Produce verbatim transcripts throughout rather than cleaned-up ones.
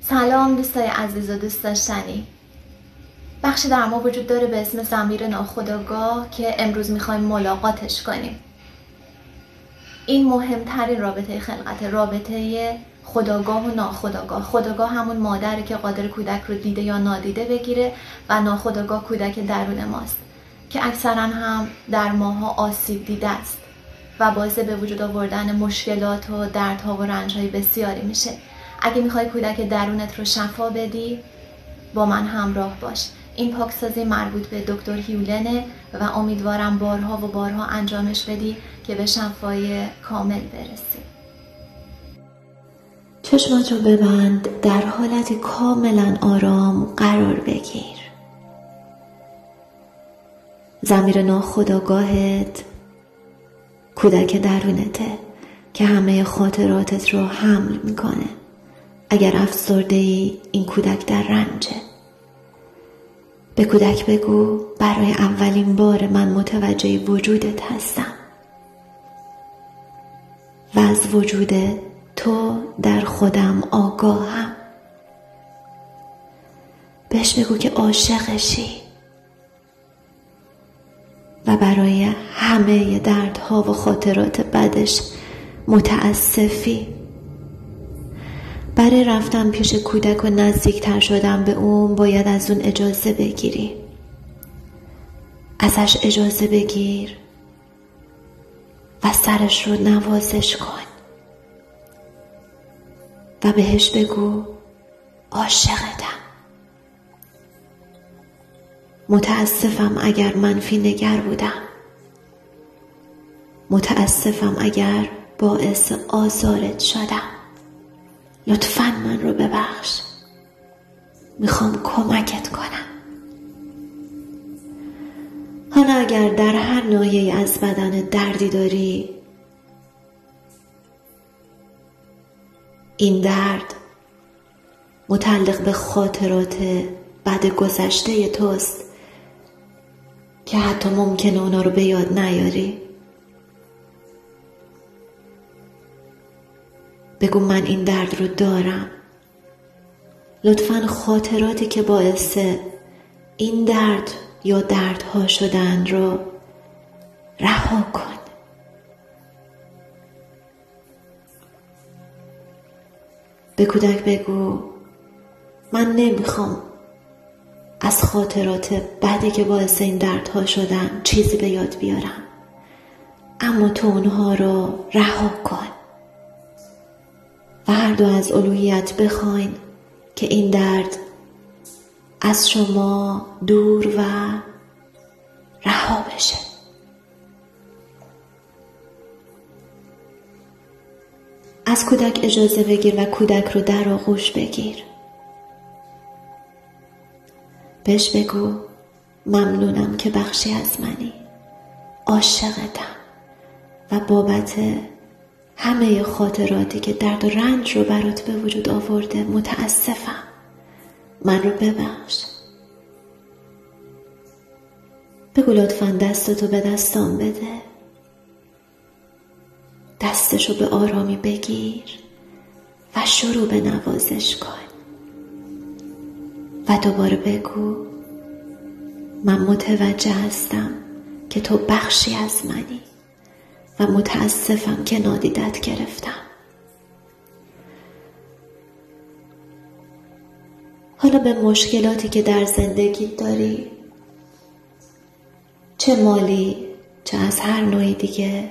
سلام دوستای عزیز و دوست داشتنی. بخشی در ما وجود داره به اسم ضمیر ناخودآگاه که امروز میخوایم ملاقاتش کنیم. این مهمترین رابطه خلقت، رابطه خودآگاه و ناخودآگاه. خودآگاه همون مادره که قادر کودک رو دیده یا نادیده بگیره و ناخودآگاه کودک درون ماست که اکثرا هم در ماها آسیب دیده است و باعث به وجود آوردن مشکلات و دردها و رنجهای بسیاری میشه. اگه میخوای کودک درونت رو شفا بدی، با من همراه باش. این پاکسازی مربوط به دکتر هیولنه و امیدوارم بارها و بارها انجامش بدی که به شفای کامل برسی. چشمات رو ببند، در حالت کاملا آرام قرار بگیر. ضمیر ناخودآگاهت کودک درونته که همه خاطراتت رو حمل میکنه. اگر افسرده ای، این کودک در رنجه. به کودک بگو برای اولین بار من متوجه وجودت هستم و از وجود تو در خودم آگاهم. بهش بگو که عاشقشی و برای همه دردها و خاطرات بدش متاسفی. برای رفتن پیش کودک و نزدیکتر شدن به اون باید از اون اجازه بگیری. ازش اجازه بگیر و سرش رو نوازش کن و بهش بگو عاشقتم. متاسفم اگر منفی نگر بودم. متاسفم اگر باعث آزارت شدم. لطفاً من رو ببخش. میخوام کمکت کنم. حالا اگر در هر ناحیه‌ای از بدن دردی داری، این درد متعلق به خاطرات بد گذشته توست که حتی ممکنه اونا رو به یاد نیاری. بگو من این درد رو دارم. لطفاً خاطراتی که باعث این درد یا دردها شدن رو رها کن. به کودک بگو من نمیخوام از خاطرات بدی که باعث این دردها شدن چیزی به یاد بیارم، اما تو اونها رو رها کن و هر دو از الوهیت بخواین که این درد از شما دور و رها بشه. از کودک اجازه بگیر و کودک رو در آغوش بگیر. بهش بگو ممنونم که بخشی از منی، عاشقتم و بابت همه خاطراتی که درد و رنج رو برات به وجود آورده متاسفم. من رو ببخش. بگو لطفاً دستتو به دستام بده. دستشو به آرامی بگیر و شروع به نوازش کن و دوباره بگو من متوجه هستم که تو بخشی از منی و متاسفم که نادیدت گرفتم. حالا به مشکلاتی که در زندگی داری، چه مالی چه از هر نوعی دیگه،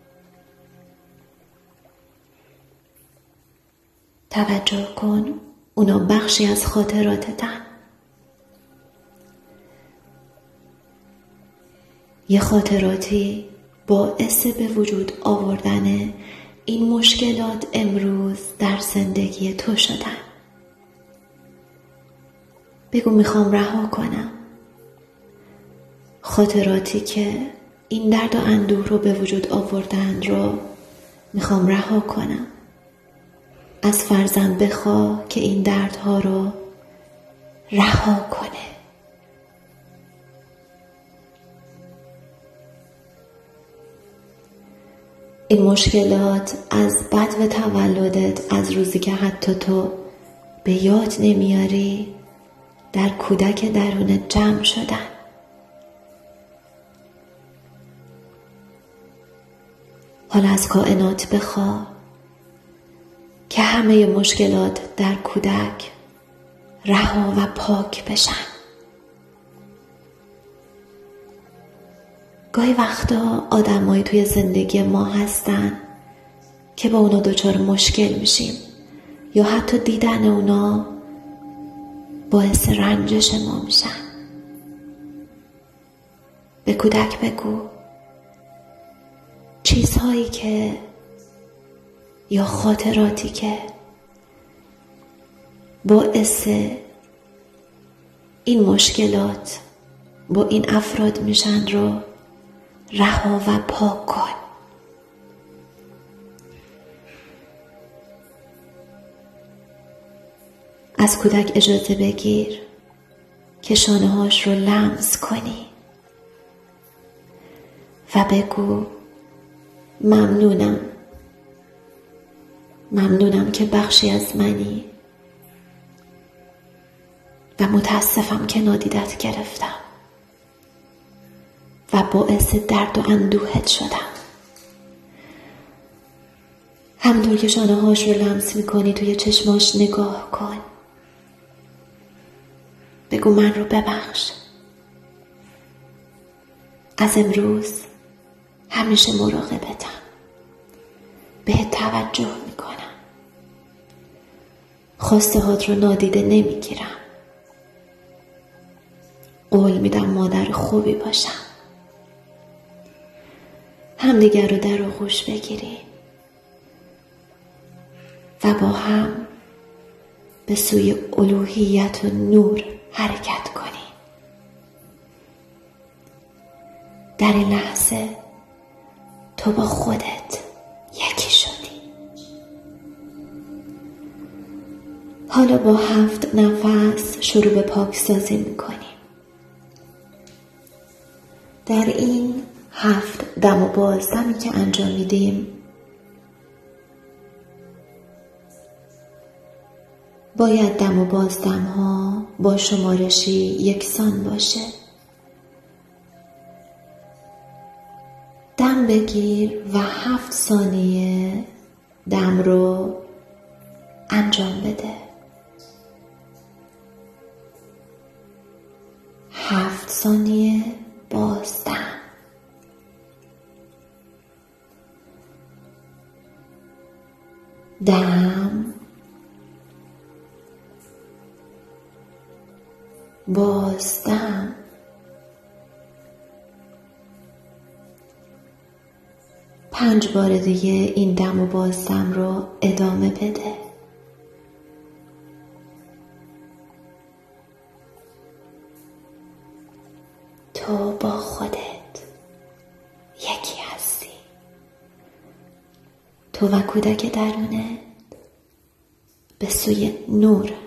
توجه کن. اونا بخشی از خاطراتتن. یه خاطراتی باعث به وجود آوردن این مشکلات امروز در زندگی تو شدن. بگو میخوام رها کنم. خاطراتی که این درد و اندوه رو به وجود آوردن رو میخوام رها کنم. از فرزند بخواه که این دردها رو رها کنه. این مشکلات از بدو تولدت، از روزی که حتی تو به یاد نمیاری در کودک درونت جمع شدن. حالا از کائنات بخواه که همه مشکلات در کودک رها و پاک بشن. گاهی وقتا آدمایی توی زندگی ما هستن که با اونا دچار مشکل میشیم یا حتی دیدن اونا باعث رنجش ما میشن. به کودک بگو چیزهایی که یا خاطراتی که باعث این مشکلات با این افراد میشن رو رها و پاک کن. از کودک اجازه بگیر که شانه هاش رو لمس کنی و بگو ممنونم ممنونم که بخشی از منی و متاسفم که نادیدت گرفتم و باعث درد و اندوهت شدم. همونطور که شانه هاش رو لمس میکنی توی چشماش نگاه کن. بگو من رو ببخش. از امروز همیشه مراقبتم. بهت توجه میکنم. خواسته هات رو نادیده نمیگیرم. قول میدم مادر خوبی باشم. همدیگر رو در آغوش بگیریم و با هم به سوی الوهیت و نور حرکت کنیم. در این لحظه تو با خودت یکی شدی. حالا با هفت نفس شروع به پاکسازی میکنیم. در این هفت دم و بازدمی که انجام میدیم باید دم و بازدم ها با شمارشی یکسان باشه. دم بگیر و هفت ثانیه دم رو انجام بده. هفت ثانیه بازدم. دم بازدم. پنج بار دیگه این دم و بازدم رو ادامه بده. تو با خودت یکی هستی. تو و کودک درونت به سوی نور